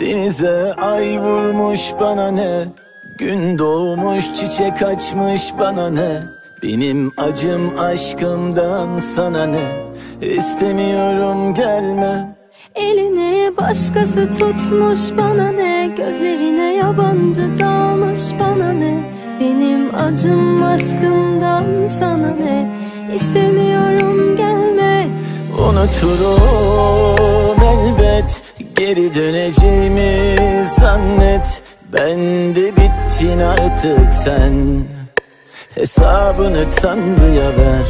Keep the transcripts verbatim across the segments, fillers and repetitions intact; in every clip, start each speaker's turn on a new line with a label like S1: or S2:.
S1: Denize ay vurmuş bana ne, gün doğmuş çiçek açmış bana ne. Benim acım aşkımdan sana ne, istemiyorum gelme.
S2: Elini başkası tutmuş bana ne, gözlerine yabancı dalmış bana ne. Benim acım aşkımdan sana ne, istemiyorum gelme.
S1: Unuturum elbet, geri döneceğimi zannet. Ben de bittin artık sen, hesabını Tanrı'ya ver.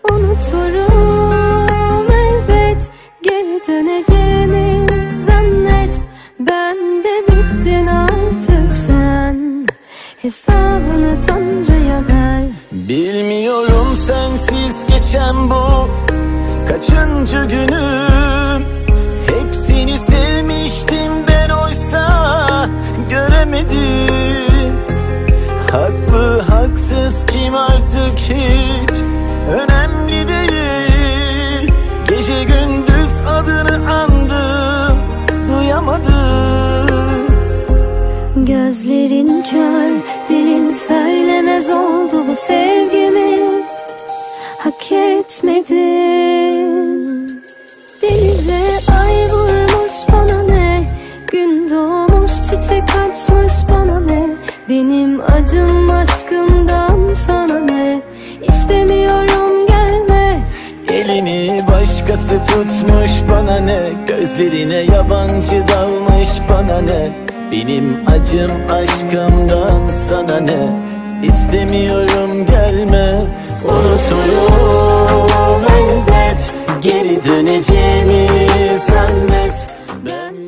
S2: Unuturum elbet, geri döneceğimi zannet. Ben de bittin artık sen, hesabını Tanrı'ya ver.
S1: Bilmiyorum sensiz geçen bu kaçıncı günüm. Hepsini sevmiştim ben, oysa göremedim. Haklı haksız kim artık hiç önemli değil. Gece gündüz adını andım, duyamadın.
S2: Gözlerin kör, dilin söylemez oldu bu sevgimi. Hak etmedin. Denize ay vurmuş bana ne, gün doğmuş çiçek açmış bana ne. Benim acım aşkımdan sana ne, istemiyorum gelme.
S1: Elini başkası tutmuş bana ne, gözlerine yabancı dalmış bana ne. Benim acım aşkımdan sana ne, istemiyorum gelme. Unuturum elbet, geri döneceğimi zannet. Ben